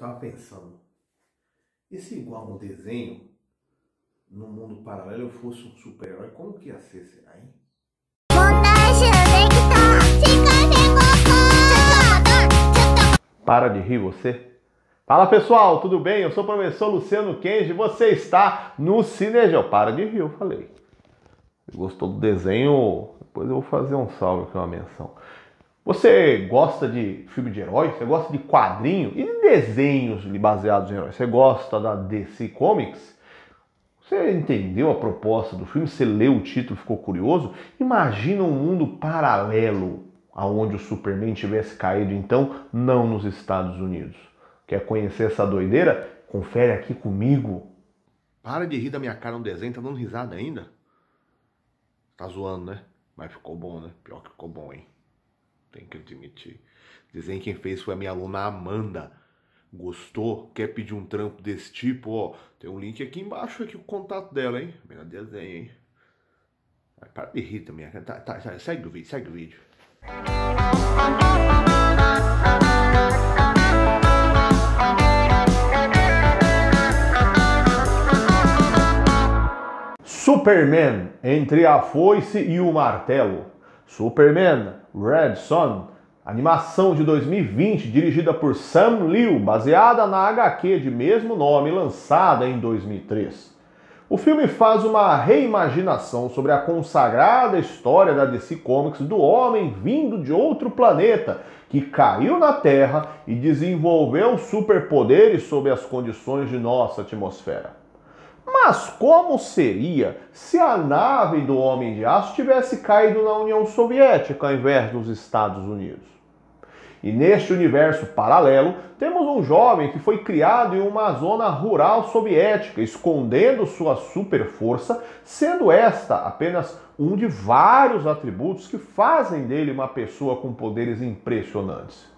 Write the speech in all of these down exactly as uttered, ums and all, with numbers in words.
tava pensando, e se igual no desenho, no mundo paralelo, eu fosse um super-herói, como que ia ser, será, hein? Para de rir você. Fala pessoal, tudo bem? Eu sou o professor Luciano Kenji e você está no Cinegel. Para de rir, eu falei. Gostou do desenho? Depois eu vou fazer um salve aqui, uma menção. Você gosta de filme de herói? Você gosta de quadrinho e de desenhos baseados em heróis? Você gosta da D C Comics? Você entendeu a proposta do filme? Você leu o título, ficou curioso? Imagina um mundo paralelo aonde o Superman tivesse caído, então, não nos Estados Unidos. Quer conhecer essa doideira? Confere aqui comigo. Para de rir da minha cara no desenho, tá dando risada ainda? Tá zoando, né? Mas ficou bom, né? Pior que ficou bom, hein? Tem que admitir. Desenho quem fez foi a minha aluna Amanda. Gostou? Quer pedir um trampo desse tipo? Ó, tem um link aqui embaixo, aqui o contato dela, hein? Melhor desenho, hein? Para de rir também. Tá, tá, segue o vídeo, segue o vídeo. Superman, entre a foice e o martelo. Superman, Red Son, animação de dois mil e vinte, dirigida por Sam Liu, baseada na agá quê de mesmo nome, lançada em dois mil e três. O filme faz uma reimaginação sobre a consagrada história da D C Comics do homem vindo de outro planeta, que caiu na Terra e desenvolveu superpoderes sob as condições de nossa atmosfera. Mas como seria se a nave do Homem de Aço tivesse caído na União Soviética ao invés dos Estados Unidos? E neste universo paralelo, temos um jovem que foi criado em uma zona rural soviética, escondendo sua super força, sendo esta apenas um de vários atributos que fazem dele uma pessoa com poderes impressionantes.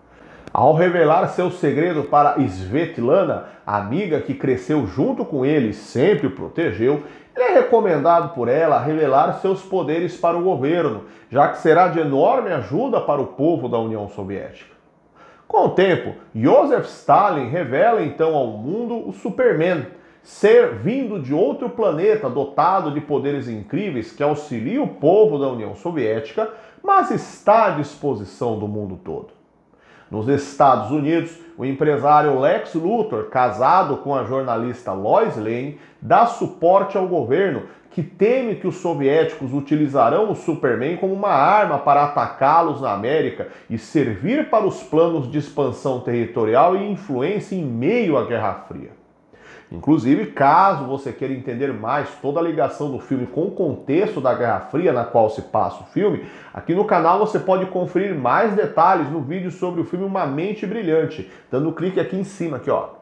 Ao revelar seu segredo para Svetlana, a amiga que cresceu junto com ele e sempre o protegeu, ele é recomendado por ela a revelar seus poderes para o governo, já que será de enorme ajuda para o povo da União Soviética. Com o tempo, Joseph Stalin revela então ao mundo o Superman, ser vindo de outro planeta dotado de poderes incríveis que auxilia o povo da União Soviética, mas está à disposição do mundo todo. Nos Estados Unidos, o empresário Lex Luthor, casado com a jornalista Lois Lane, dá suporte ao governo, que teme que os soviéticos utilizarão o Superman como uma arma para atacá-los na América e servir para os planos de expansão territorial e influência em meio à Guerra Fria. Inclusive, caso você queira entender mais toda a ligação do filme com o contexto da Guerra Fria na qual se passa o filme, aqui no canal você pode conferir mais detalhes no vídeo sobre o filme Uma Mente Brilhante, dando clique aqui em cima, aqui ó.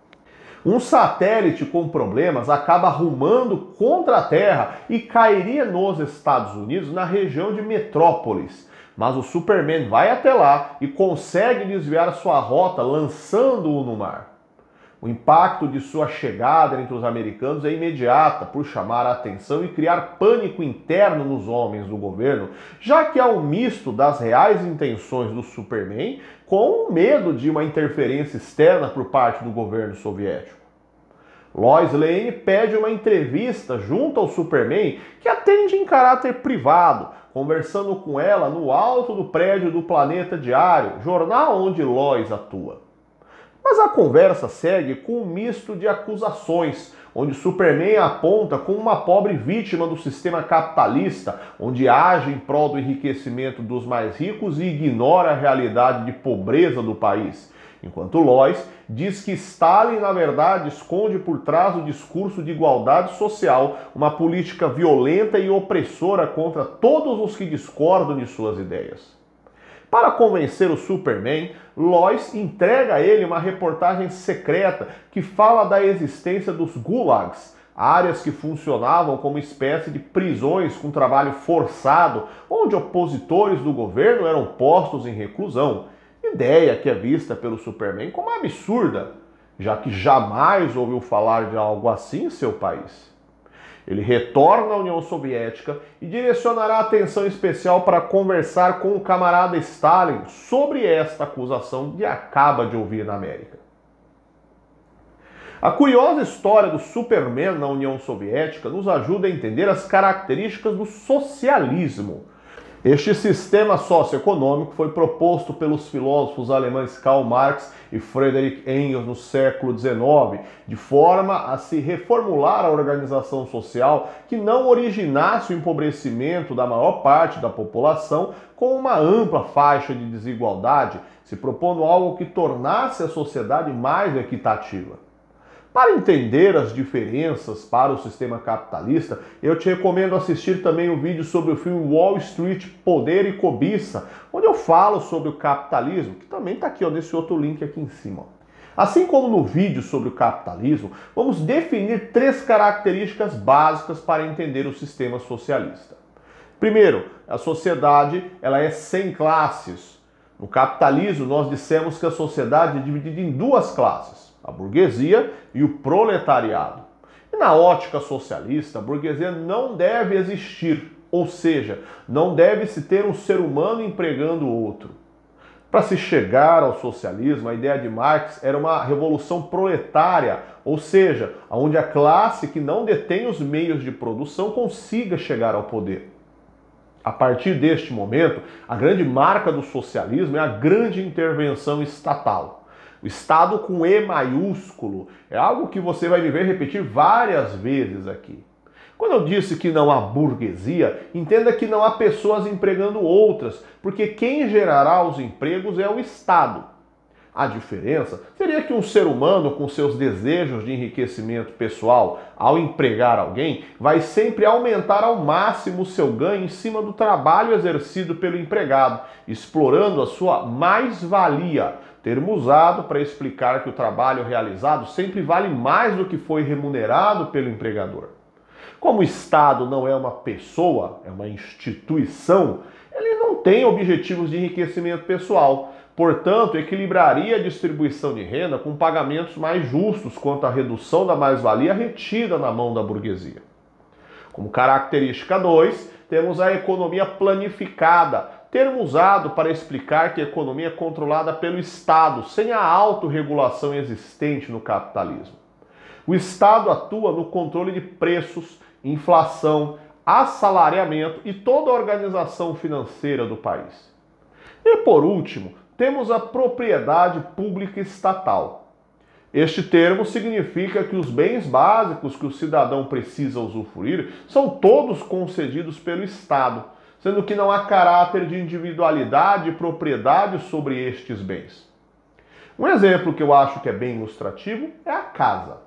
Um satélite com problemas acaba rumando contra a Terra e cairia nos Estados Unidos na região de Metrópolis. Mas o Superman vai até lá e consegue desviar sua rota lançando-o no mar. O impacto de sua chegada entre os americanos é imediata por chamar a atenção e criar pânico interno nos homens do governo, já que há um misto das reais intenções do Superman com o medo de uma interferência externa por parte do governo soviético. Lois Lane pede uma entrevista junto ao Superman, que atende em caráter privado, conversando com ela no alto do prédio do Planeta Diário, jornal onde Lois atua. Mas a conversa segue com um misto de acusações, onde Superman aponta como uma pobre vítima do sistema capitalista, onde age em prol do enriquecimento dos mais ricos e ignora a realidade de pobreza do país. Enquanto Lois diz que Stalin, na verdade, esconde por trás do discurso de igualdade social uma política violenta e opressora contra todos os que discordam de suas ideias. Para convencer o Superman, Lois entrega a ele uma reportagem secreta que fala da existência dos gulags, áreas que funcionavam como espécie de prisões com trabalho forçado, onde opositores do governo eram postos em reclusão. Ideia que é vista pelo Superman como absurda, já que jamais ouviu falar de algo assim em seu país. Ele retorna à União Soviética e direcionará atenção especial para conversar com o camarada Stalin sobre esta acusação que acaba de ouvir na América. A curiosa história do Superman na União Soviética nos ajuda a entender as características do socialismo. Este sistema socioeconômico foi proposto pelos filósofos alemães Karl Marx e Friedrich Engels no século dezenove, de forma a se reformular a organização social que não originasse o empobrecimento da maior parte da população com uma ampla faixa de desigualdade, se propondo algo que tornasse a sociedade mais equitativa. Para entender as diferenças para o sistema capitalista, eu te recomendo assistir também o vídeo sobre o filme Wall Street, Poder e Cobiça, onde eu falo sobre o capitalismo, que também está aqui ó, nesse outro link aqui em cima. Assim como no vídeo sobre o capitalismo, vamos definir três características básicas para entender o sistema socialista. Primeiro, a sociedade ela é sem classes. No capitalismo, nós dissemos que a sociedade é dividida em duas classes, a burguesia e o proletariado. E na ótica socialista, a burguesia não deve existir, ou seja, não deve-se ter um ser humano empregando o outro. Para se chegar ao socialismo, a ideia de Marx era uma revolução proletária, ou seja, onde a classe que não detém os meios de produção consiga chegar ao poder. A partir deste momento, a grande marca do socialismo é a grande intervenção estatal. O Estado com E maiúsculo é algo que você vai me ver repetir várias vezes aqui. Quando eu disse que não há burguesia, entenda que não há pessoas empregando outras, porque quem gerará os empregos é o Estado. A diferença seria que um ser humano com seus desejos de enriquecimento pessoal, ao empregar alguém, vai sempre aumentar ao máximo o seu ganho em cima do trabalho exercido pelo empregado, explorando a sua mais-valia, termo usado para explicar que o trabalho realizado sempre vale mais do que foi remunerado pelo empregador. Como o Estado não é uma pessoa, é uma instituição, ele não tem objetivos de enriquecimento pessoal. Portanto, equilibraria a distribuição de renda com pagamentos mais justos quanto à redução da mais-valia retida na mão da burguesia. Como característica dois, temos a economia planificada, termo usado para explicar que a economia é controlada pelo Estado, sem a autorregulação existente no capitalismo. O Estado atua no controle de preços, inflação, assalariamento e toda a organização financeira do país. E por último, temos a propriedade pública estatal. Este termo significa que os bens básicos que o cidadão precisa usufruir são todos concedidos pelo Estado, sendo que não há caráter de individualidade e propriedade sobre estes bens. Um exemplo que eu acho que é bem ilustrativo é a casa.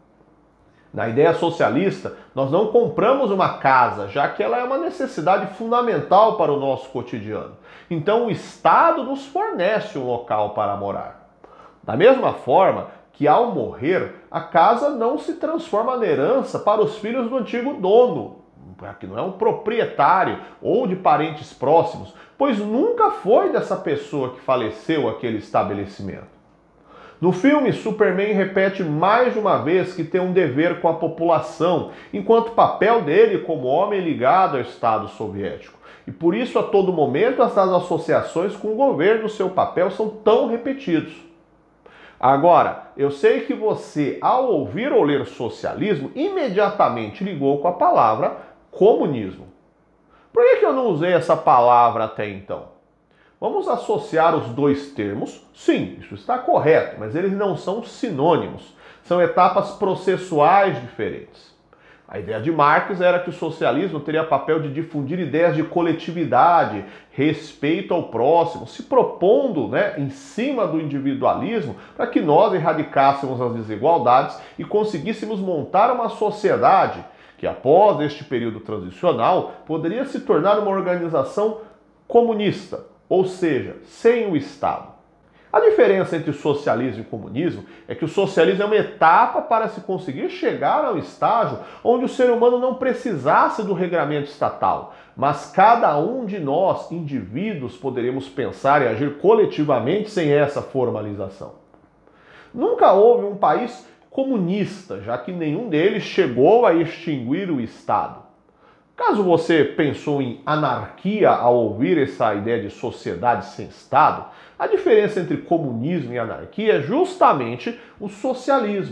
Na ideia socialista, nós não compramos uma casa, já que ela é uma necessidade fundamental para o nosso cotidiano. Então o Estado nos fornece um local para morar. Da mesma forma que ao morrer, a casa não se transforma na herança para os filhos do antigo dono, que não é um proprietário ou de parentes próximos, pois nunca foi dessa pessoa que faleceu aquele estabelecimento. No filme, Superman repete mais de uma vez que tem um dever com a população, enquanto o papel dele como homem ligado ao Estado soviético. E por isso, a todo momento, essas associações com o governo e seu papel são tão repetidos. Agora, eu sei que você, ao ouvir ou ler socialismo, imediatamente ligou com a palavra comunismo. Por que eu não usei essa palavra até então? Vamos associar os dois termos? Sim, isso está correto, mas eles não são sinônimos. São etapas processuais diferentes. A ideia de Marx era que o socialismo teria papel de difundir ideias de coletividade, respeito ao próximo, se propondo, né, em cima do individualismo para que nós erradicássemos as desigualdades e conseguíssemos montar uma sociedade que, após este período transicional, poderia se tornar uma organização comunista, ou seja, sem o Estado. A diferença entre socialismo e comunismo é que o socialismo é uma etapa para se conseguir chegar ao estágio onde o ser humano não precisasse do regramento estatal, mas cada um de nós, indivíduos, poderemos pensar e agir coletivamente sem essa formalização. Nunca houve um país comunista, já que nenhum deles chegou a extinguir o Estado. Caso você pensou em anarquia ao ouvir essa ideia de sociedade sem Estado, a diferença entre comunismo e anarquia é justamente o socialismo.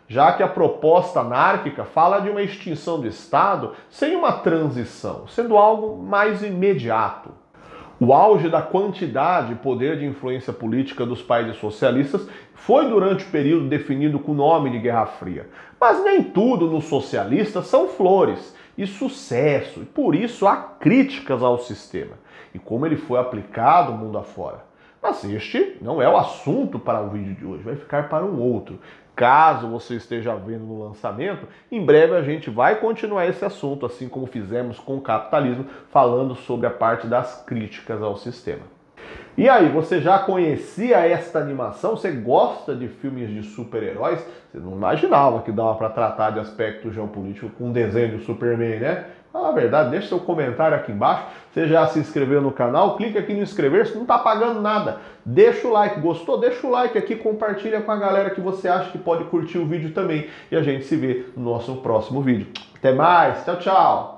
já que a proposta anárquica fala de uma extinção do Estado sem uma transição, sendo algo mais imediato. O auge da quantidade e poder de influência política dos países socialistas foi durante o período definido com o nome de Guerra Fria. Mas nem tudo nos socialistas são flores e sucesso, e por isso há críticas ao sistema e como ele foi aplicado mundo afora. Mas este não é o assunto para o vídeo de hoje, vai ficar para um outro. Caso você esteja vendo no lançamento, em breve a gente vai continuar esse assunto, assim como fizemos com o capitalismo, falando sobre a parte das críticas ao sistema. E aí, você já conhecia esta animação? Você gosta de filmes de super-heróis? Você não imaginava que dava para tratar de aspecto geopolítico com um desenho do Superman, né? Fala a verdade, deixa seu comentário aqui embaixo. Você já se inscreveu no canal? Clica aqui no inscrever-se, não está pagando nada. Deixa o like, gostou? Deixa o like aqui, compartilha com a galera que você acha que pode curtir o vídeo também. E a gente se vê no nosso próximo vídeo. Até mais, tchau, tchau!